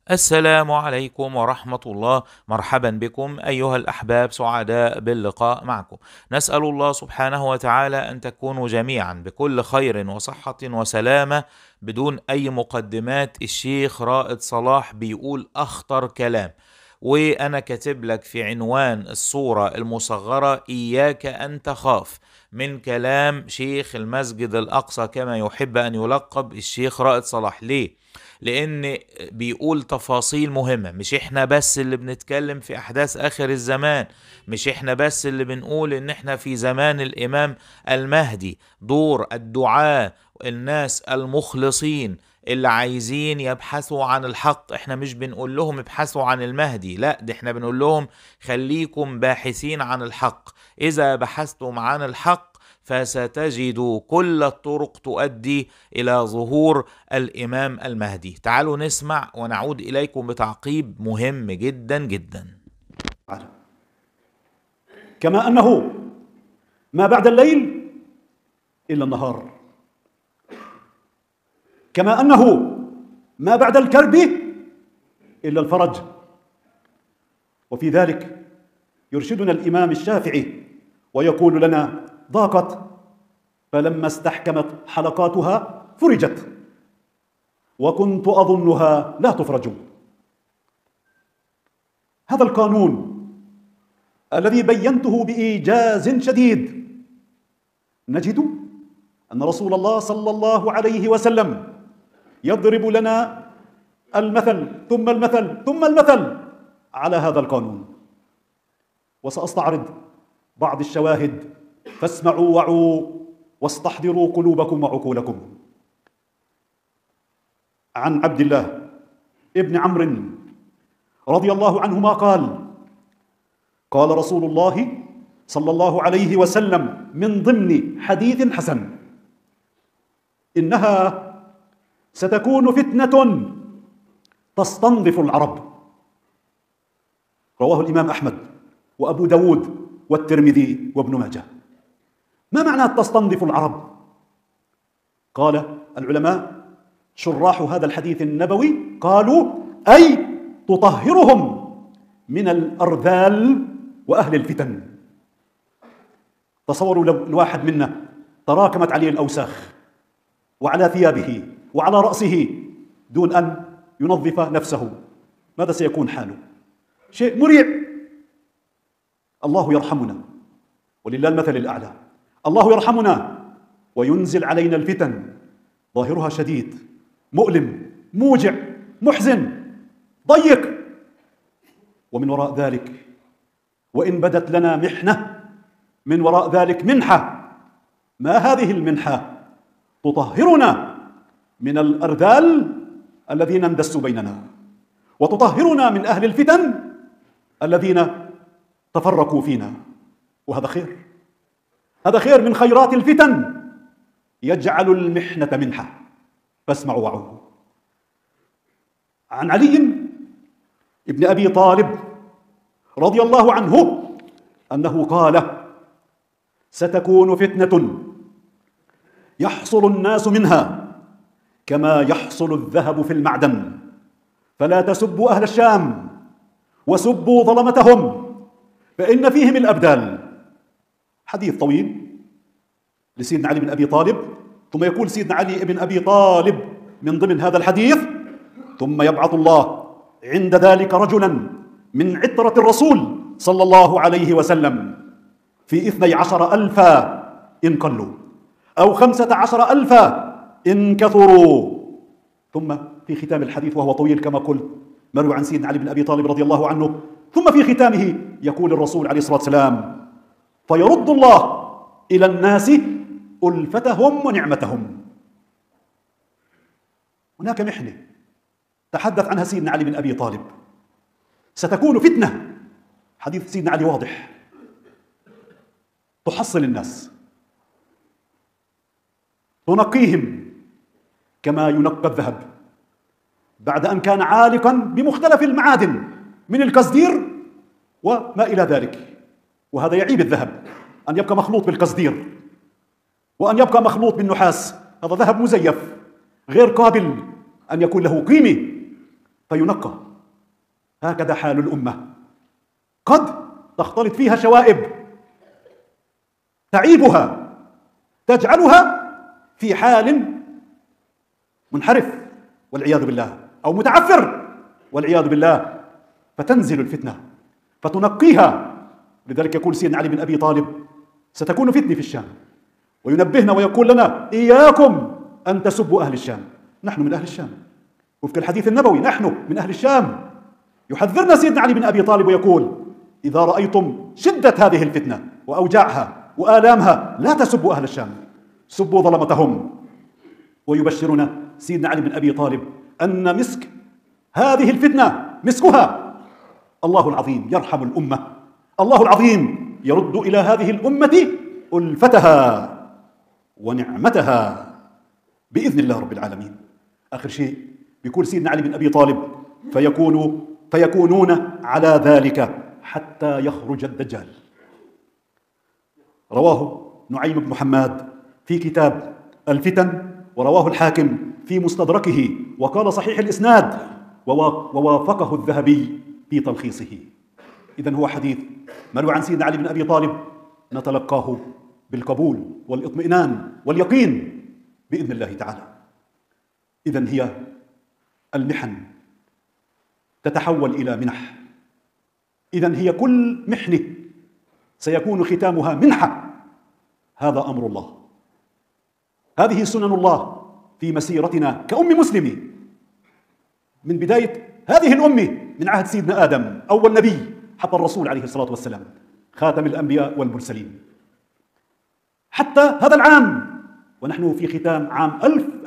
السلام عليكم ورحمة الله. مرحبا بكم أيها الأحباب، سعداء باللقاء معكم. نسأل الله سبحانه وتعالى أن تكونوا جميعا بكل خير وصحة وسلامة. بدون أي مقدمات، الشيخ رائد صلاح بيقول أخطر كلام، وأنا كاتب لك في عنوان الصورة المصغرة: إياك أن تخاف، من كلام شيخ المسجد الأقصى كما يحب أن يلقب الشيخ رائد صلاح. ليه؟ لان بيقول تفاصيل مهمة. مش احنا بس اللي بنتكلم في احداث اخر الزمان، مش احنا بس اللي بنقول ان احنا في زمان الامام المهدي. دور الدعاة، الناس المخلصين اللي عايزين يبحثوا عن الحق، احنا مش بنقول لهم ابحثوا عن المهدي، لا، ده احنا بنقول لهم خليكم باحثين عن الحق. اذا بحثتم عن الحق فستجدوا كل الطرق تؤدي إلى ظهور الإمام المهدي. تعالوا نسمع ونعود إليكم بتعقيب مهم جدا جدا. كما أنه ما بعد الليل إلا النهار، كما أنه ما بعد الكرب إلا الفرج. وفي ذلك يرشدنا الإمام الشافعي ويقول لنا: ضاقت فلما استحكمت حلقاتها فرجت، وكنت أظنها لا تفرج. هذا القانون الذي بينته بإيجاز شديد، نجد أن رسول الله صلى الله عليه وسلم يضرب لنا المثل ثم المثل ثم المثل على هذا القانون. وسأستعرض بعض الشواهد، فاسمعوا وعوا واستحضروا قلوبكم وعقولكم. عن عبد الله ابن عمرو رضي الله عنهما قال: قال رسول الله صلى الله عليه وسلم من ضمن حديث حسن: إنها ستكون فتنة تستنظف العرب. رواه الإمام أحمد وأبو داود والترمذي وابن ماجه. ما معنى تستنظف العرب؟ قال العلماء شراح هذا الحديث النبوي قالوا: أي تطهرهم من الأرذال وأهل الفتن. تصوروا لو الواحد منا تراكمت عليه الأوساخ وعلى ثيابه وعلى رأسه دون أن ينظف نفسه، ماذا سيكون حاله؟ شيء مريع. الله يرحمنا ولله المثل الأعلى. الله يرحمنا وينزل علينا الفتن، ظاهرها شديد، مؤلم، موجع، محزن، ضيق، ومن وراء ذلك وإن بدت لنا محنة، من وراء ذلك منحة. ما هذه المنحة؟ تطهرنا من الأرذال الذين اندسوا بيننا، وتطهرنا من أهل الفتن الذين تفرقوا فينا. وهذا خير، هذا خير من خيرات الفتن، يجعل المحنة منحة. فاسمعوا وعوا. عن علي ابن أبي طالب رضي الله عنه أنه قال: ستكون فتنة يحصل الناس منها كما يحصل الذهب في المعدن، فلا تسبوا أهل الشام وسبوا ظلمتهم فإن فيهم الأبدال. حديث طويل لسيدنا علي بن أبي طالب، ثم يقول سيدنا علي بن أبي طالب من ضمن هذا الحديث: ثم يبعث الله عند ذلك رجلا من عترة الرسول صلى الله عليه وسلم في 12,000 إن قلوا، أو 15,000 إن كثروا. ثم في ختام الحديث، وهو طويل كما قلت، مروي عن سيدنا علي بن أبي طالب رضي الله عنه، ثم في ختامه يقول الرسول عليه الصلاة والسلام: فيرد الله إلى الناس ألفتهم ونعمتهم. هناك محنة تحدث عنها سيدنا علي بن أبي طالب، ستكون فتنة. حديث سيدنا علي واضح، تحصل الناس، تنقيهم كما ينقى الذهب بعد أن كان عالقا بمختلف المعادن من القصدير وما إلى ذلك. وهذا يعيب الذهب، أن يبقى مخلوط بالقصدير وأن يبقى مخلوط بالنحاس. هذا ذهب مزيف غير قابل أن يكون له قيمة. فينقى. هكذا حال الأمة، قد تختلط فيها شوائب تعيبها، تجعلها في حال منحرف والعياذ بالله، أو متعفر والعياذ بالله، فتنزل الفتنة فتنقيها. لذلك يقول سيدنا علي بن أبي طالب: ستكون فتنة في الشام، وينبهنا ويقول لنا: إياكم أن تسبوا أهل الشام. نحن من أهل الشام، وفق الحديث النبوي نحن من أهل الشام. يحذرنا سيدنا علي بن أبي طالب ويقول: إذا رأيتم شدة هذه الفتنة وأوجاعها وآلامها لا تسبوا أهل الشام، سبوا ظلمتهم. ويبشرنا سيدنا علي بن أبي طالب أن مسك هذه الفتنة مسكها الله العظيم يرحم الأمة، الله العظيم يرد إلى هذه الأمة ألفتها ونعمتها بإذن الله رب العالمين. آخر شيء بيقول سيدنا علي بن أبي طالب: فيكونون على ذلك حتى يخرج الدجال. رواه نعيم بن محمد في كتاب الفتن، ورواه الحاكم في مستدركه، وقال صحيح الإسناد، ووافقه الذهبي في تلخيصه. إذن هو حديث مروي عن سيدنا علي بن أبي طالب نتلقاه بالقبول والإطمئنان واليقين بإذن الله تعالى. إذن هي المحن تتحول إلى منح، إذن هي كل محنة سيكون ختامها منحة. هذا أمر الله، هذه سنن الله في مسيرتنا كأم مسلمة، من بداية هذه الأمة من عهد سيدنا آدم أول نبي حتى الرسول عليه الصلاة والسلام خاتم الأنبياء والمرسلين، حتى هذا العام ونحن في ختام عام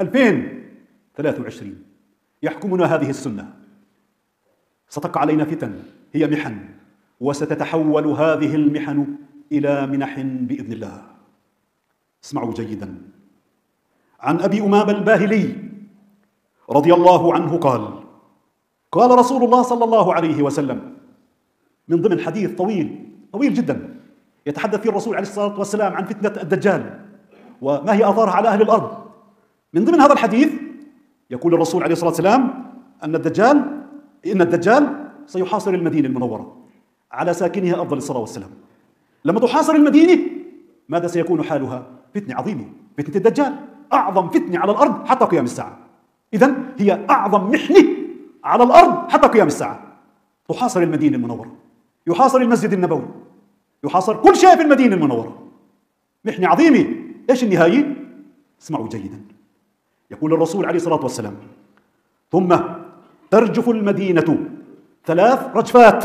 2023 يحكمنا هذه السنة. ستقع علينا فتن هي محن، وستتحول هذه المحن إلى منح بإذن الله. اسمعوا جيدا. عن أبي أمامة الباهلي رضي الله عنه قال: قال رسول الله صلى الله عليه وسلم، من ضمن حديث طويل جدا يتحدث فيه الرسول عليه الصلاة والسلام عن فتنة الدجال وما هي آثارها على أهل الأرض. من ضمن هذا الحديث يقول الرسول عليه الصلاة والسلام إن الدجال سيحاصر المدينة المنورة على ساكنها أفضل الصلاة والسلام. لما تحاصر المدينة ماذا سيكون حالها؟ فتنة عظيمة، فتنة الدجال أعظم فتنة على الأرض حتى قيام الساعة. إذن هي أعظم محنة على الأرض حتى قيام الساعة. تحاصر المدينة المنورة، يحاصر المسجد النبوي، يحاصر كل شيء في المدينة المنورة. محنة عظيمة. إيش النهاية؟ اسمعوا جيدا. يقول الرسول عليه الصلاة والسلام: ثم ترجف المدينة 3 رجفات،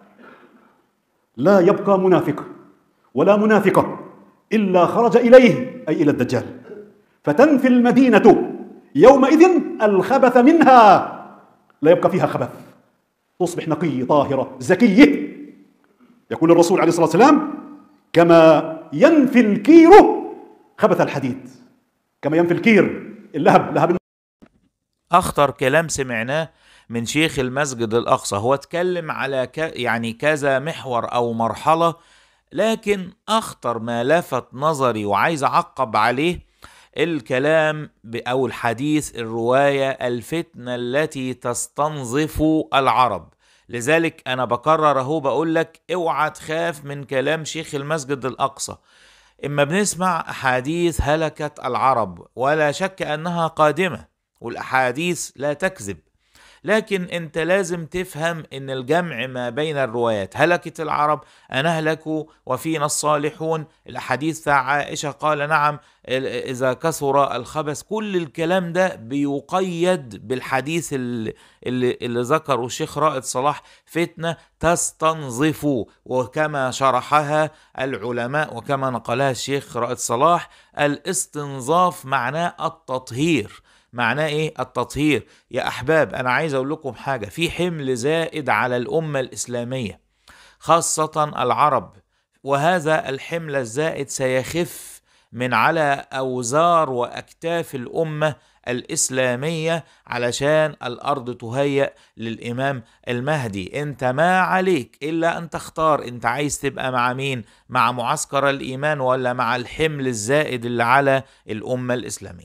لا يبقى منافق ولا منافقة إلا خرج إليه، أي إلى الدجال، فتنفي المدينة يومئذ الخبث منها، لا يبقى فيها خبث، تصبح نقية طاهرة زكية. يقول الرسول عليه الصلاة والسلام: كما ينفي الكير خبث الحديد، كما ينفي الكير اللهب. أخطر كلام سمعناه من شيخ المسجد الأقصى. هو اتكلم على يعني كذا محور أو مرحلة، لكن أخطر ما لفت نظري وعايز أعقب عليه الكلام أو الحديث، الرواية: الفتنة التي تستنظف العرب. لذلك أنا بكرر أهو بقول لك اوعى تخاف من كلام شيخ المسجد الأقصى. إما بنسمع أحاديث هلكت العرب، ولا شك أنها قادمة والأحاديث لا تكذب، لكن أنت لازم تفهم أن الجمع ما بين الروايات. هلكت العرب، أنهلكوا وفينا الصالحون، الحديث بتاع عائشة قال نعم إذا كثر الخبث، كل الكلام ده بيقيد بالحديث اللي ذكره الشيخ رائد صلاح: فتنة تستنظف، وكما شرحها العلماء وكما نقلها الشيخ رائد صلاح، الاستنظاف معناه التطهير. معناه ايه التطهير؟ يا احباب انا عايز اقول لكم حاجة، في حمل زائد على الامة الاسلامية خاصة العرب، وهذا الحمل الزائد سيخف من على اوزار واكتاف الامة الاسلامية علشان الارض تهيأ للامام المهدي. انت ما عليك الا ان تختار، انت عايز تبقى مع مين؟ مع معسكر الايمان ولا مع الحمل الزائد اللي على الامة الاسلامية؟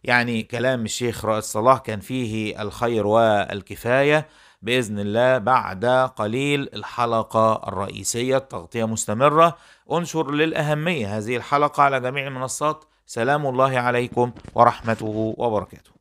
يعني كلام الشيخ رائد صلاح كان فيه الخير والكفاية. بإذن الله بعد قليل الحلقة الرئيسية، تغطية مستمرة. انشر للأهمية هذه الحلقة على جميع المنصات. سلام الله عليكم ورحمته وبركاته.